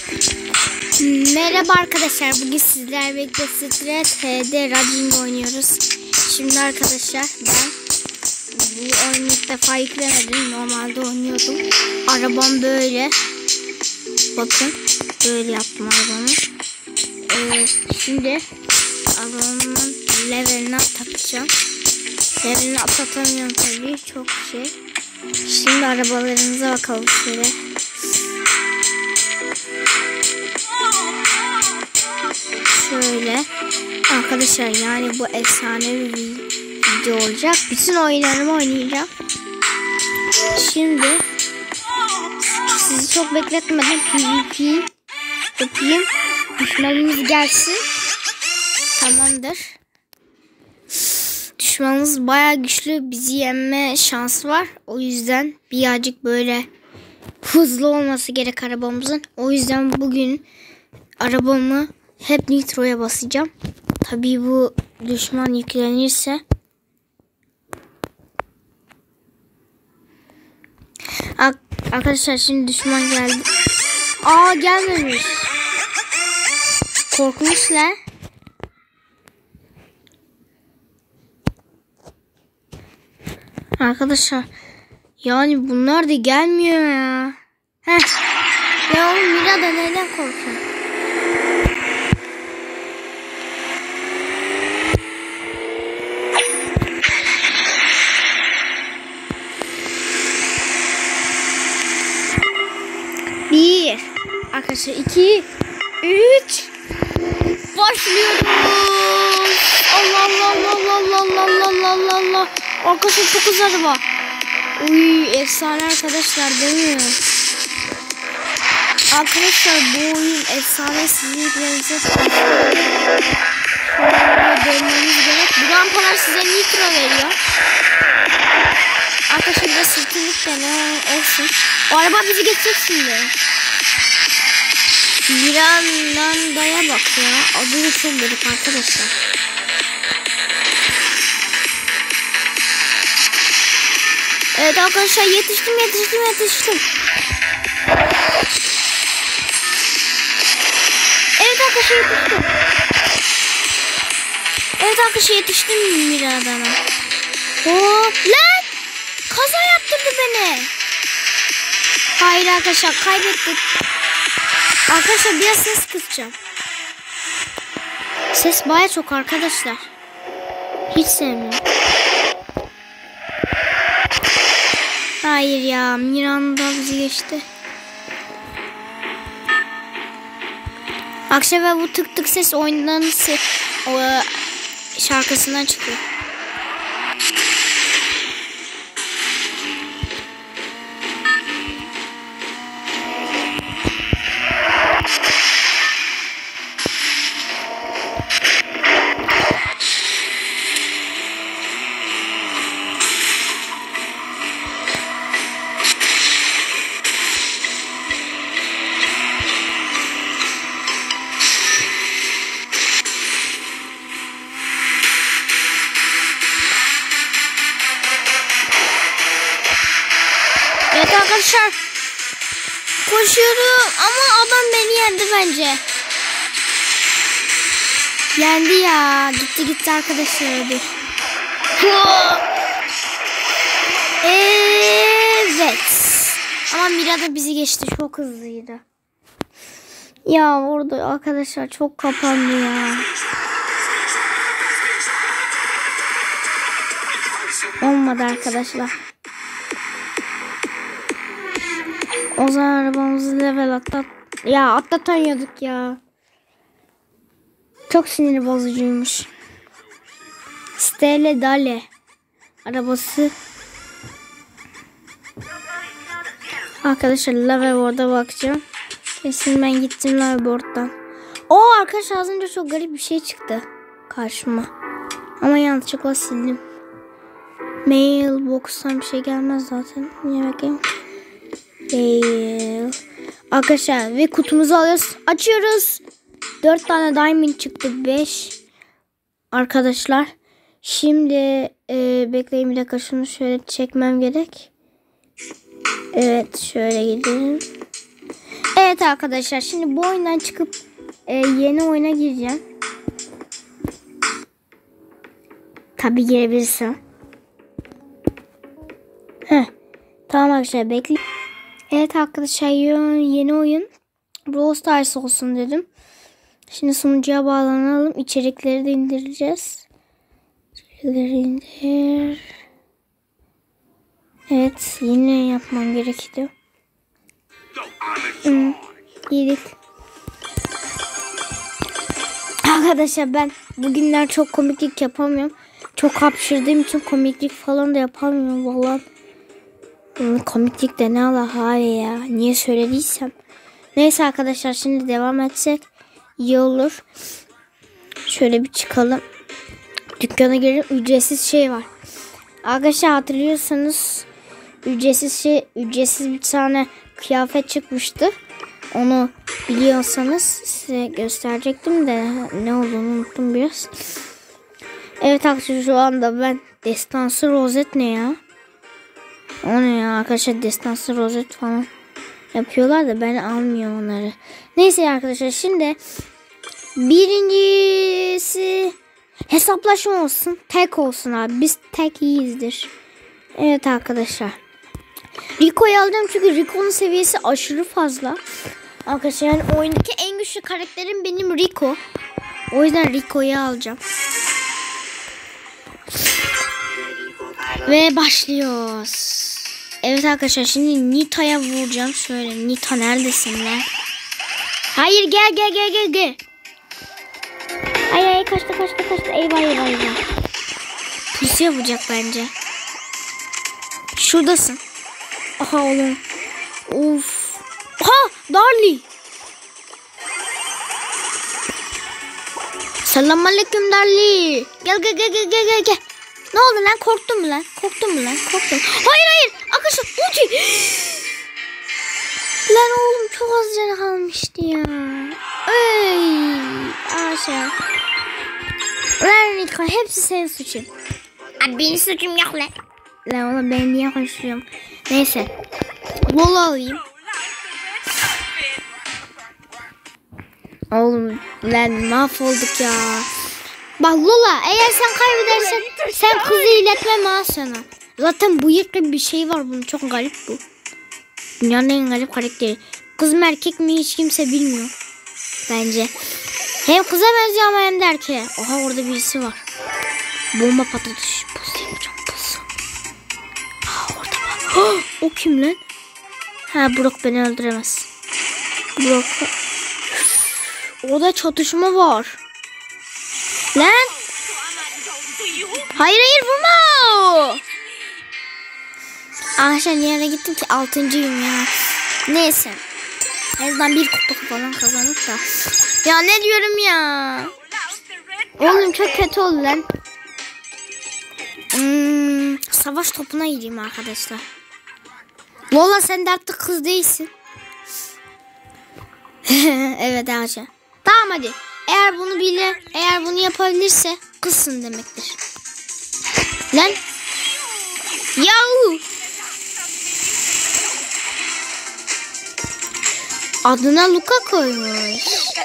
Merhaba arkadaşlar, bugün sizlerle birlikte Street HD Racing oynuyoruz. Şimdi arkadaşlar ben bu oyunu ilk defa yüklemedim, normalde oynuyordum. Arabam böyle, bakın böyle yaptım arabamı. Şimdi arabamın levelini atlatacağım. Levelini atlatamıyorum tabii, çok şey. Şimdi arabalarımıza bakalım şöyle. Şöyle arkadaşlar, yani bu efsane bir video olacak. Bütün oyunlarımı oynayacağım. Şimdi sizi çok bekletmeden PvP yapayım. Düşmanımız gelsin. Tamamdır. Düşmanımız bayağı güçlü. Bizi yenme şansı var. O yüzden birazcık böyle hızlı olması gerek arabamızın. O yüzden bugün arabamı hep nitroya basacağım. Tabii bu düşman yüklenirse. Arkadaşlar şimdi düşman geldi. Gelmemiş. Korkmuşlar. Arkadaşlar yani bunlar da gelmiyor ya. Ya oğlum, Mira da neden korkuyor? Bir, arkadaşlar 2, 3, başlıyoruz. Allah. Arkadaşlar çok hızlı araba. Efsane arkadaşlar, değil mi? Arkadaşlar bu oyun efsane, sizin yüklerinize dönmeniz gerek. Bu rampalar size nitro veriyor. Arkadaşlar biraz sırtınlık dene olsun. O araba bizi geçecek şimdi. Miranda'ya bak ya. Adı da çok garip arkadaşlar. Evet arkadaşlar, yetiştim. Evet arkadaşlar yetiştim Miranda'na. Hop lan! Kaza yaptırdı beni. Hayır arkadaşlar, kaybettik. Arkadaşlar biraz ses kısacağım. Ses baya çok arkadaşlar. Hiç sevmiyorum. Hayır ya, Miranda bizi geçti. Arkadaşlar ve bu tık tık ses oyunların şarkısından çıkıyor. Evet arkadaşlar, koşuyorum ama adam beni yendi bence. Yendi ya, gitti arkadaşlar. Evet. Ama Mira da bizi geçti, çok hızlıydı. Ya orada arkadaşlar çok kapandı ya. Olmadı arkadaşlar. O zaman arabamızı level atlatamıyorduk ya. Çok sinir bozucuymuş. Stelle Dale arabası. Arkadaşlar Levelboard'a bakacağım. Kesin ben gittim Levelboard'dan. Arkadaşlar az önce çok garip bir şey çıktı karşıma. Ama yanlışlıkla sildim. Mailbox'tan bir şey gelmez zaten. Bakayım. Arkadaşlar ve kutumuzu alıyoruz. Açıyoruz. 4 tane diamond çıktı. 5. Arkadaşlar. Şimdi bekleyin bir dakika, şunu şöyle çekmem gerek. Evet, şöyle gidelim. Evet arkadaşlar, şimdi bu oyundan çıkıp yeni oyuna gireceğim. Tabii girebilirsin. Tamam arkadaşlar, bekle. Evet arkadaşlar, yeni oyun Brawl Stars olsun dedim. Şimdi sunucuya bağlanalım. İçerikleri de indireceğiz. İçerikleri indir. Evet, yine yapmam gerekiyor. İyilik. Arkadaşlar, ben bugünler çok komiklik yapamıyorum. Çok hapşırdığım için komiklik falan da yapamıyorum vallahi. Komiklik de ne ala hali ya. Niye söylediysem. Neyse arkadaşlar, şimdi devam etsek iyi olur. Şöyle bir çıkalım. Dükkana girelim. Ücretsiz şey var. Arkadaşlar, hatırlıyorsanız ücretsiz bir tane kıyafet çıkmıştı. Onu biliyorsanız size gösterecektim de ne olduğunu unuttum biraz. Evet arkadaşlar, şu anda ben destansı rozet ne ya? O ne ya arkadaşlar, destansı rozet falan yapıyorlar da ben almıyorum onları. Neyse arkadaşlar, şimdi birincisi hesaplaşma olsun. Tek olsun abi. Biz tek iyiyizdir. Evet arkadaşlar. Rico'yu alacağım çünkü Rico'nun seviyesi aşırı fazla. Arkadaşlar, yani oyundaki en güçlü karakterim benim Rico. O yüzden Rico'yu alacağım. Ve başlıyoruz. Evet arkadaşlar, şimdi Nita'ya vuracağım. Şöyle, Nita neredesin lan? Hayır, gel. Ay kaçtı. Eyvah. Pusu yapacak bence. Şuradasın. Aha oğlum. Of. Aha Darly. Selamünaleyküm Darly. Gel. Ne oldu lan? Korktun mu lan? Hayır. Arkadaşlar ulti. Lan oğlum, çok az canı kalmıştı ya. Aşağı. Lan Niko, hepsi senin suçun. Abi benim suçum yok lan. Lan oğlum, ben niye konuşuyorum? Neyse. Lola alayım. Oğlum lan, mahvolduk ya. Bak Lola, eğer sen kaybedersen sen kızı iletmem ha sana. Zaten bıyıklı bir şey var bunun, çok garip bu. Dünyanın en garip karakteri. Kız mı erkek mi hiç kimse bilmiyor. Bence. Hem kıza benziyor ama hem de erkeğe. Oha, orada birisi var. Bomba patladı. Pus yapacağım, pus. Orada bak. O kim lan? Brock beni öldüremez. Brock. Orada çatışma var. Lan. Hayır vurma. Arkadaşlar, yere gittim ki 6.'yım ya. Neyse. En azından bir kupa falan kazanıp da. Ya ne diyorum ya. Oğlum çok kötü oldu lan. Savaş topuna gireyim arkadaşlar. Lola, sen de artık kız değilsin. Evet arkadaşlar. Tamam hadi. Eğer bunu yapabilirse kızsın demektir. Lan. Yahu. Adına Luka koymuş.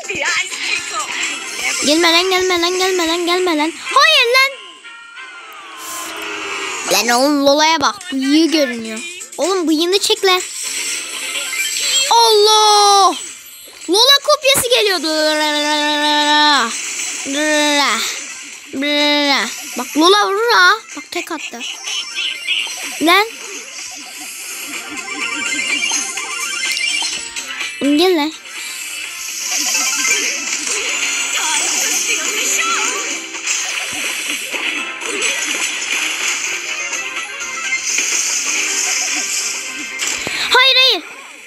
Gelme lan. Hayır lan. Lan oğlum, Lola'ya bak. Bıyığı görünüyor. Oğlum, bıyığını çek lan. Allah. Lola kopyası geliyordu. Bak Lola vurur ha. Bak tek attı. Lan. Gel lan. Hayır.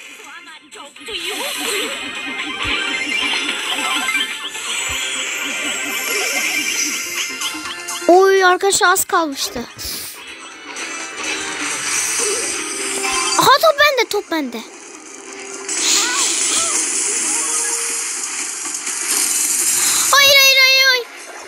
Oy arkadaşlar, az kalmıştı. Aha, top bende. Hayır.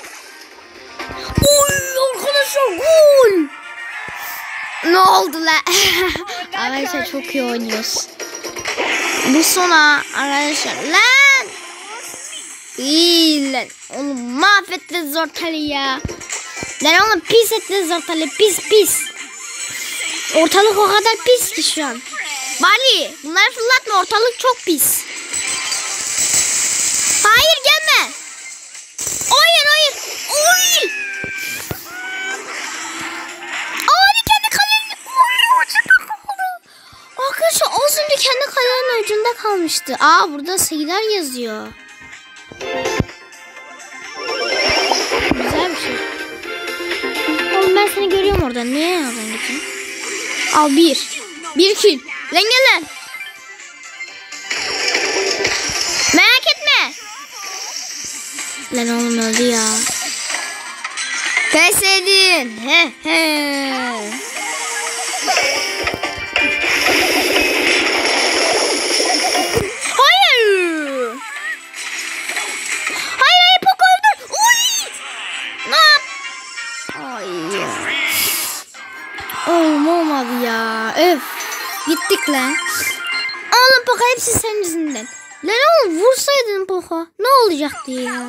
Oy arkadaşlar, gol. Ne oldu la? Arkadaşlar, çok iyi oynuyoruz. Bu sona arkadaşlar. Lan. İyi lan. Oğlum mahvettiniz ortalığı ya. Lan oğlum pis ettiniz ortalığı. Pis. Ortalık o kadar pis ki şu an. Bali bunları fırlatma, ortalık çok pis. Hayır gelme. Hayır. Oy. Kendi kalenin. Arkadaşlar az önce kendi kalenin ucunda kalmıştı. Burada sayılar yazıyor. Güzel bir şey. Oğlum ben seni görüyorum orada. Niye oradan gittin? Al bir kill. Lan gel lan. Merak etme. Lan oğlum öldü ya. Pes edin. Hayır Poco öldür. Uy. Ne yap? Oğlum olmadı ya. Öf. Gittik lan. Oğlum Poco hepsi senin yüzünden. Lan oğlum vursaydın Poco. Ne olacaktı ya?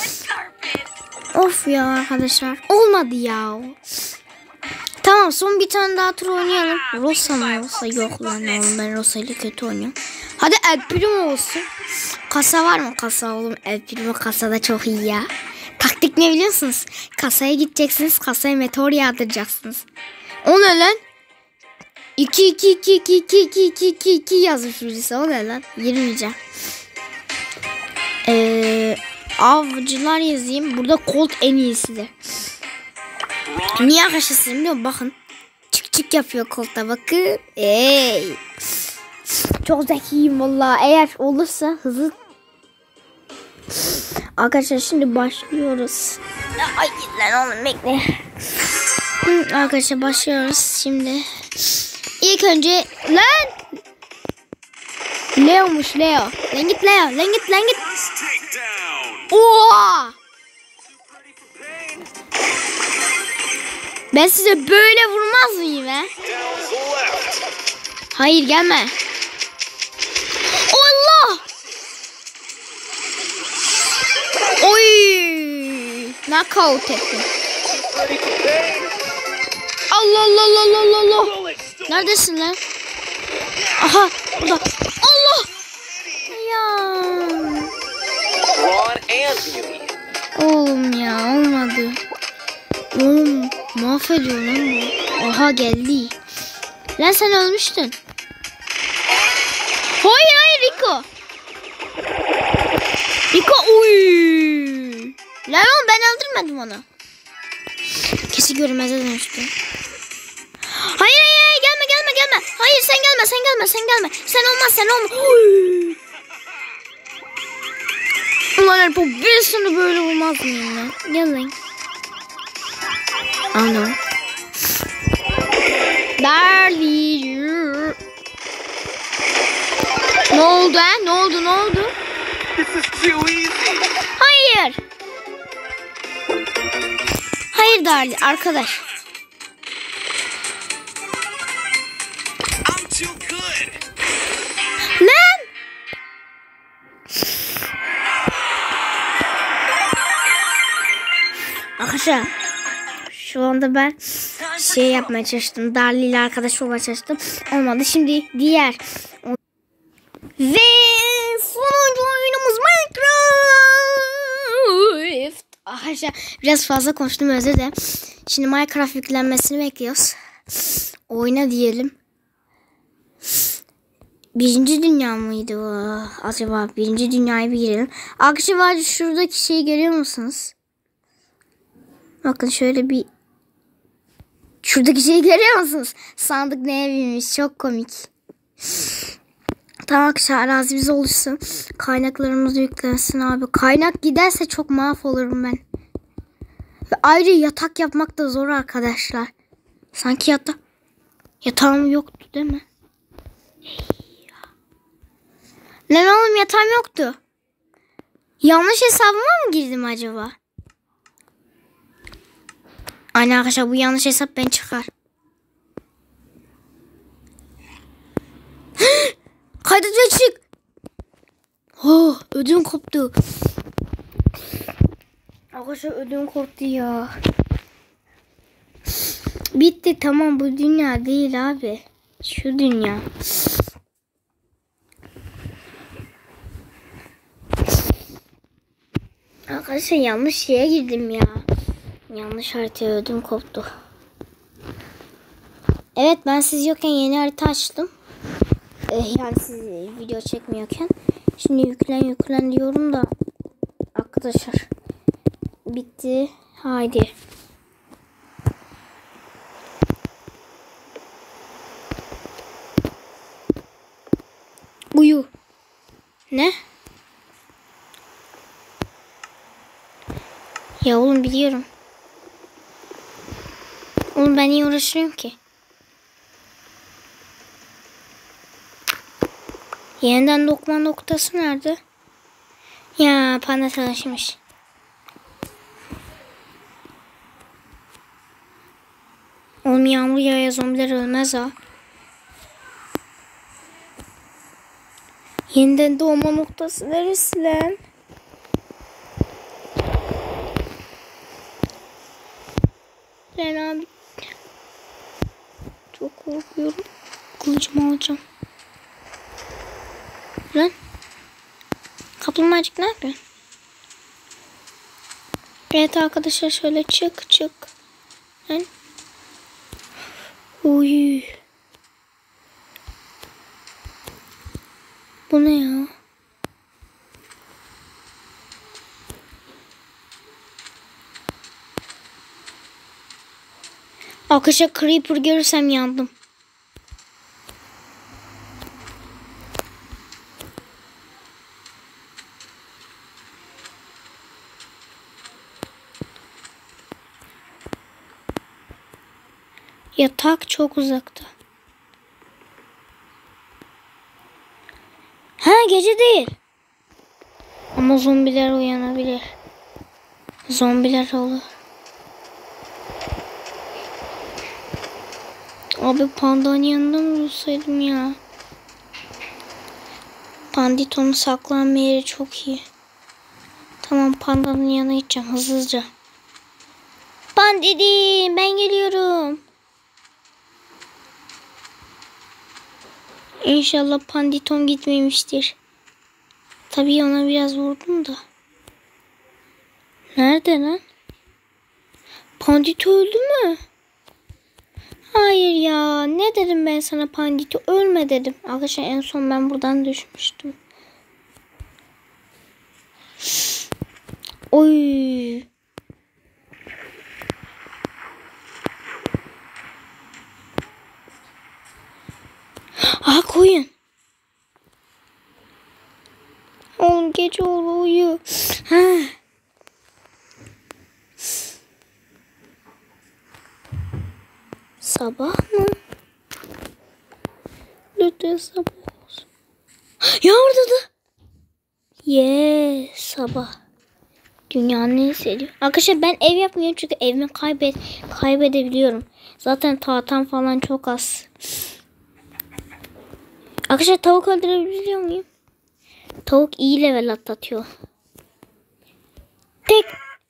Of ya arkadaşlar. Olmadı ya. Tamam son bir tane daha tur oynayalım. Rosa mı olsa yok lan oğlum, ben Rosa ile kötü oynuyorum. Hadi El Primo olsun. Kasa var mı? Kasa oğlum, El Primo kasada çok iyi ya. Taktik ne biliyorsunuz? Kasaya gideceksiniz. Kasaya meteor yağdıracaksınız. O ne lan? 2 yazmış birisi. O ne lan? Girmeyeceğim. Avcılar yazayım. Burada Colt en iyisidir. Niye arkadaşlar biliyor musun? Bakın. Çık yapıyor Colt'a, bakın. Çok zekiyim valla. Eğer olursa hızlı. Arkadaşlar şimdi başlıyoruz. Ay lan oğlum bekle. Arkadaşlar başlıyoruz şimdi. İlk önce lan. Leo'muş Leo. Lan git Leo. Lan git. Oha. Ben size böyle vurmaz mıyım he? Hayır gelme. Allah. Oy. Knockout ettim. Allah. Neredesin lan? Aha burada. Allah. Ya. Oğlum ya olmadı. Oğlum mahvediyor lan bu. Aha geldi. Lan sen ölmüştün. Hayır Rico. Uy. Lan oğlum ben öldürmedim onu. Kesin görünmeze dönüştü. Hayır gelme. Hayır sen gelme. Sen olma. Ulan Erpo bir sürü böyle olmaz mıyım lan? Gel lan. Ano. Darli. Ne oldu ha? Ne oldu? Hayır Darli arkadaş. Lan! Arkadaşlar şu anda ben yapmaya çalıştım. Darli ile arkadaş olmaya çalıştım. Olmadı. Şimdi diğer ve sonuncu oyunumuz Minecraft. Arkadaşlar biraz fazla konuştum, özür dilerim. Şimdi Minecraft yüklenmesini bekliyoruz. Oyna diyelim. Birinci dünya mıydı bu? Acaba birinci dünyaya bir girelim. Arkadaşlar şuradaki şeyi görüyor musunuz? Bakın şöyle bir. Şuradaki şeyi görüyor musunuz? Sandık neye binmiş? Çok komik. Tamam arkadaşlar arazimiz oluşsun. Kaynaklarımız yüklensin abi. Kaynak giderse çok mahvolurum ben. Ve ayrıca yatak yapmak da zor arkadaşlar. Sanki yatağım yoktu değil mi? Lan oğlum yatağım yoktu. Yanlış hesabıma mı girdim acaba? Aynen arkadaşlar bu yanlış hesap ben çıkar. Kaydet ve çık. Oh, ödüm koptu. Arkadaşlar ödüm koptu ya. Bitti, tamam, bu dünya değil abi. Şu dünya. Arkadaşlar yanlış şeye girdim ya. Yanlış haritaya, ödüm koptu. Evet, ben siz yokken yeni harita açtım. Yani siz video çekmiyorken. Şimdi yüklen diyorum da. Arkadaşlar. Bitti. Haydi. Uyu. Ne? Ya oğlum biliyorum. Oğlum ben niye uğraşıyorum ki? Yeniden dokuma noktası nerede? Ya panda çalışmış. Oğlum yağmur yağıyor, zombiler ölmez ha. Yeniden doğma noktası neresi lan? Lan abi. Çok korkuyorum. Kılıcımı alacağım. Lan. Kaplumbağacık ne yapıyor? Evet arkadaşlar, şöyle çık. Lan. Uy. Bu ne ya? Arkadaşlar Creeper görürsem yandım. Yatak çok uzakta. Ha, gece değil. Ama zombiler uyanabilir. Zombiler olur. Abi pandanın yanında mı dursaydım ya? Panditonun saklanma yeri çok iyi. Tamam, pandanın yanına gideceğim hızlıca. Pandidim, ben geliyorum. İnşallah panditon gitmemiştir. Tabii ona biraz vurdum da. Nerede lan? Pandito öldü mü? Hayır ya. Ne dedim ben sana, Pandito ölme dedim. Arkadaşlar en son ben buradan düşmüştüm. Oy. Aha, koyun. Oğlum gece oldu, uyu. Ha. Sabah mı? Lütfen sabah olsun. Ya orada da. Sabah. Dünyanın en hissediyor. Arkadaşlar ben ev yapmıyorum çünkü evimi kaybedebiliyorum. Zaten tahtam falan çok az. Arkadaşlar tavuk öldürebiliyor muyum? Tavuk iyi level atlatıyor. Tek.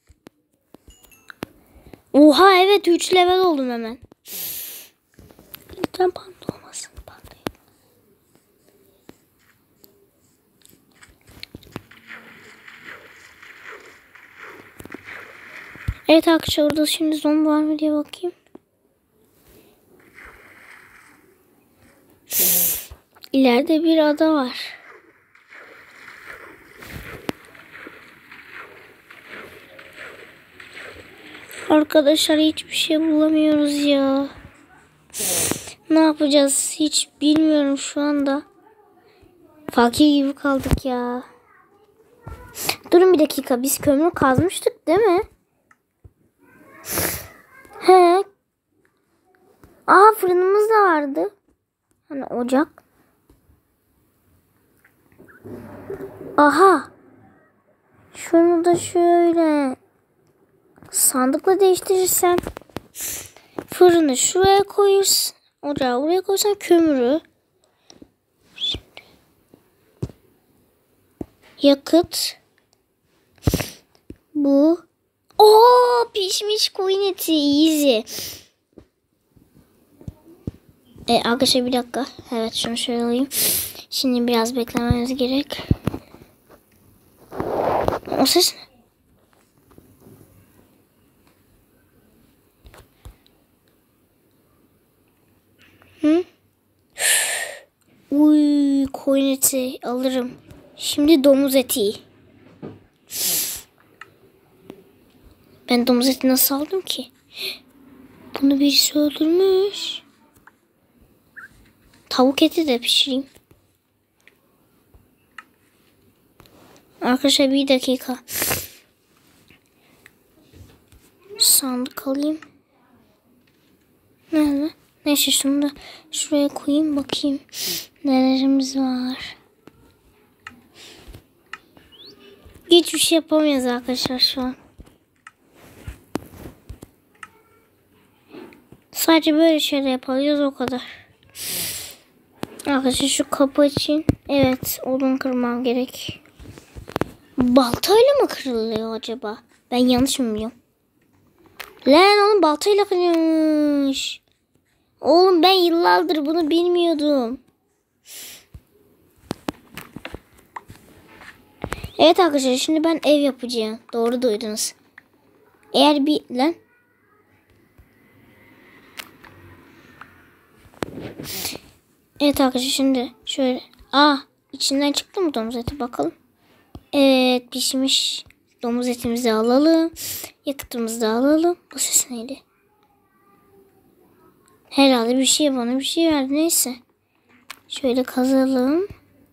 Oha, evet 3 level oldum hemen. Lütfen panda olmasın. Evet arkadaşlar, orada şimdi zombi var mı diye bakayım. İleride bir ada var. Arkadaşlar hiçbir şey bulamıyoruz ya. Ne yapacağız hiç bilmiyorum şu anda. Fakir gibi kaldık ya. Durun bir dakika, biz kömür kazmıştık değil mi? He. Aa, fırınımız da vardı. Hani ocak. Aha. Şunu da şöyle sandıkla değiştirirsen, fırını şuraya koyursun, ocağı oraya koysan, kömürü. Şimdi. Yakıt. Bu. Oo, pişmiş koyun eti. Easy. Arkadaşlar bir dakika. Evet, şunu şöyle alayım. Şimdi biraz beklememiz gerek. O ses ne? Hı? Uy, koyun eti alırım. Şimdi domuz eti. Ben domuz eti nasıl aldım ki? Bunu birisi öldürmüş. Tavuk eti de pişireyim. Arkadaşlar bir dakika. Sandık alayım. Nerede? Neyse şunu da şuraya koyayım bakayım. Nelerimiz var. Hiçbir şey yapamayız arkadaşlar şu an. Sadece böyle şeyler yapabiliyoruz, o kadar. Arkadaşlar şu kapı için evet odun kırmam gerek. Baltayla mı kırılıyor acaba? Ben yanlış mı biliyorum? Lan oğlum baltayla kırılmış. Oğlum ben yıllardır bunu bilmiyordum. Evet arkadaşlar şimdi ben ev yapacağım. Doğru duydunuz. Eğer bir lan. Evet arkadaşlar şimdi şöyle. İçinden çıktı mı domuz eti bakalım. Evet pişmiş. Domuz etimizi alalım. Yakıtımızı da alalım. Bu ses neydi? Herhalde bir şey bana bir şey verdi. Neyse. Şöyle kazalım.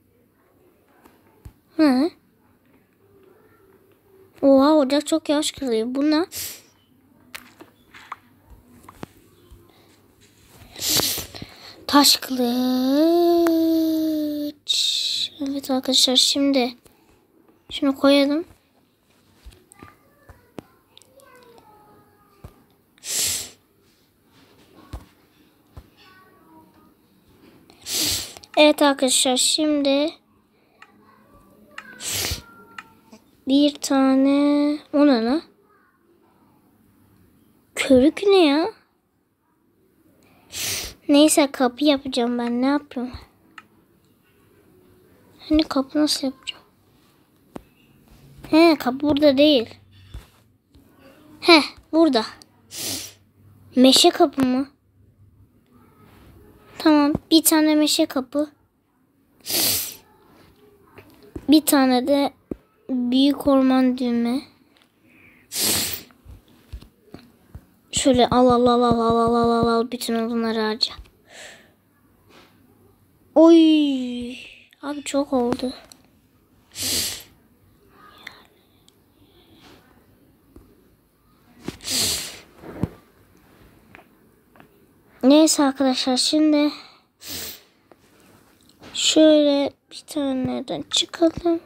Oha, ocak çok yavaş kırılıyor. Buna taş kılıç. Evet arkadaşlar şimdi şunu koyalım. Evet arkadaşlar şimdi bir tane ona ne? Körük ne ya? Neyse kapı yapacağım ben. Ne yapıyorum? Hani kapı nasıl yapacağım? Kapı burada değil. Burada. Meşe kapı mı? Tamam. Bir tane meşe kapı. Bir tane de büyük orman düğme. Şöyle al bütün odunları harca. Oy. Abi çok oldu. Neyse arkadaşlar şimdi şöyle bir taneden çıkalım.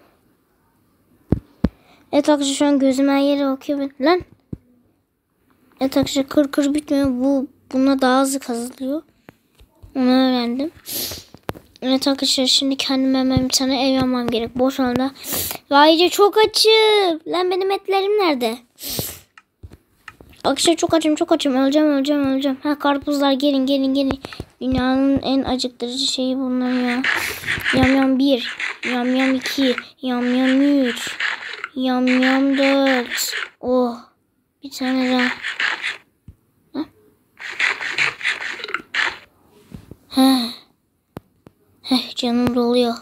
Evet arkadaşlar şu an gözüm her yere bakıyor. Lan. Evet arkadaşlar kır bitmiyor. Buna daha hızlı kazılıyor. Onu öğrendim. Evet arkadaşlar şimdi kendime hemen bir tane ev yapmam gerek. Boş anda. Ayrıca çok açım. Lan benim etlerim nerede? Arkadaşlar çok açım. Öleceğim. Karpuzlar gelin. Dünyanın en acıktırıcı şeyi bunlar ya. Yam 1. Yam 2. Yam 3. Yam 4. Oh. Bir tane daha. Canım doluyor.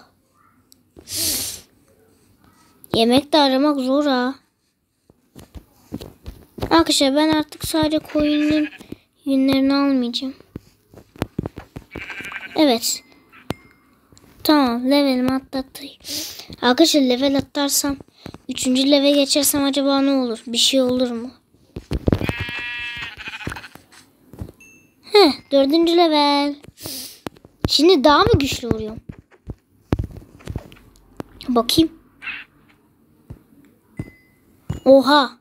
Yemek de aramak zor ha. Arkadaşlar ben artık sadece koyunun yünlerini almayacağım. Evet. Tamam, levelimi atlattım. Arkadaşlar level atlarsam 3. level geçersem acaba ne olur? Bir şey olur mu? 4. level. Şimdi daha mı güçlü vuruyorum? Bakayım. Oha.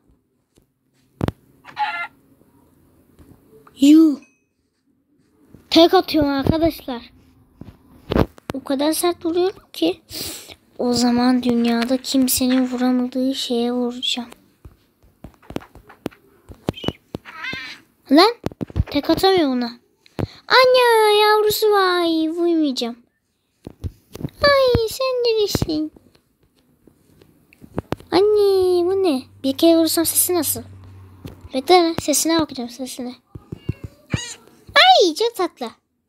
Tek atıyorum arkadaşlar. O kadar sert vuruyorum ki. O zaman dünyada kimsenin vuramadığı şeye vuracağım. Lan tek atamıyor ona. Anne yavrusu var. Vurmayacağım. Ay sen neresin? Anne bu ne? Bir kere vurursam sesi nasıl? Bekle sesine bakacağım sesine. Ay çok tatlı.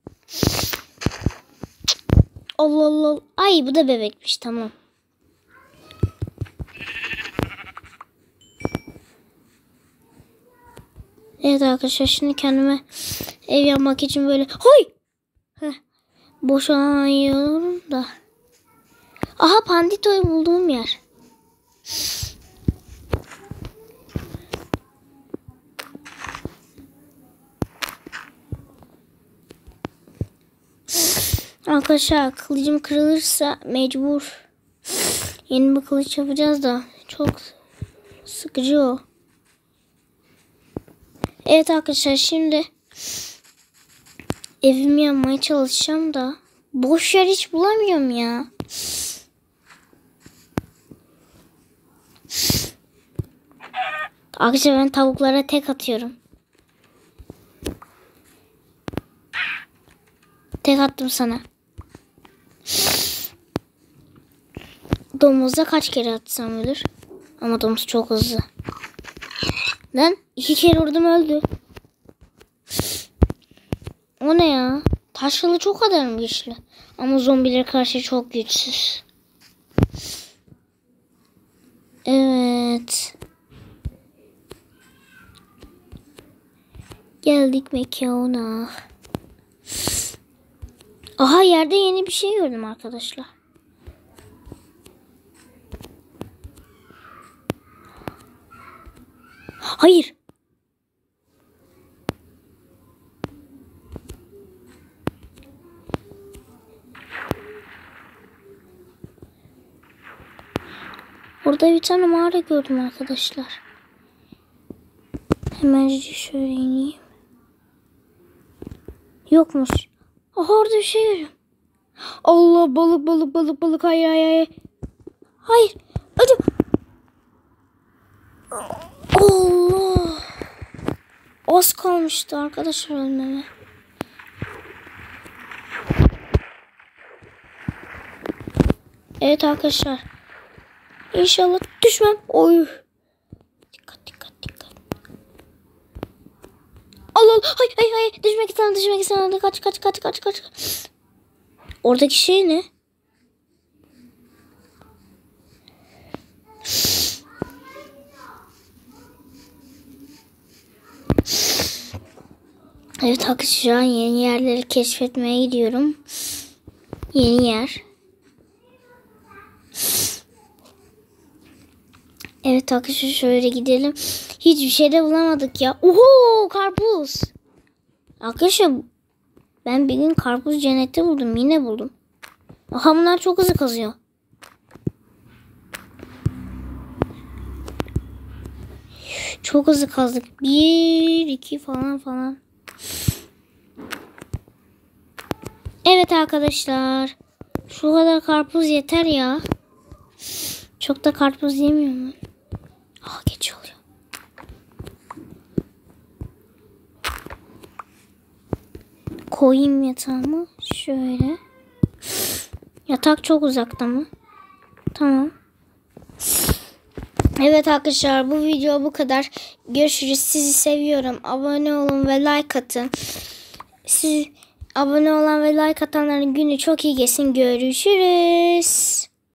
Allah Allah. Ay bu da bebekmiş tamam. Evet arkadaşlar şimdi kendime ev yapmak için böyle boşanıyorum da. Aha Pandito'yu bulduğum yer. Arkadaşlar kılıcım kırılırsa mecbur yeni bir kılıç yapacağız da çok sıkıcı o. Evet arkadaşlar şimdi evimi yapmaya çalışacağım da boş yer hiç bulamıyorum ya. Arkadaşlar ben tavuklara tek atıyorum. Tek attım sana. Domuzda kaç kere atsam ölür. Ama domuz çok hızlı. Lan 2 kere vurdum öldü. O ne ya? Taş kılıç o kadar mı güçlü? Ama zombilere karşı çok güçsüz. Evet. Geldik mekana. Aha yerde yeni bir şey gördüm arkadaşlar. Hayır. Orada bir tane mağara gördüm arkadaşlar. Hemen şöyle ineyim. Yokmuş. Aha orada bir şey görüyorum. Allah balık. Hayır. Hayır. Ödüm. Allah. Az kalmıştı arkadaşlar ölmeme. Evet arkadaşlar. İnşallah düşmem. Oy. Dikkat. Allah. Hayır. Düşmek istemem. Kaç. Oradaki şey ne? Evet arkadaşlar yeni yerleri keşfetmeye gidiyorum. Yeni yer. Evet arkadaşlar şöyle gidelim. Hiçbir şey de bulamadık ya. Oho karpuz. Arkadaşlar ben bir gün karpuz cennette buldum. Yine buldum. Aha bunlar çok hızlı kazıyor. Çok hızlı kazdık. 1, 2 falan. Evet arkadaşlar. Şu kadar karpuz yeter ya. Çok da karpuz yemiyorum ben. Geç oluyor. Koyayım yatağımı. Şöyle. Yatak çok uzakta mı? Tamam. Evet arkadaşlar bu video bu kadar. Görüşürüz. Sizi seviyorum. Abone olun ve like atın. Siz abone olan ve like atanların günü çok iyi geçsin. Görüşürüz.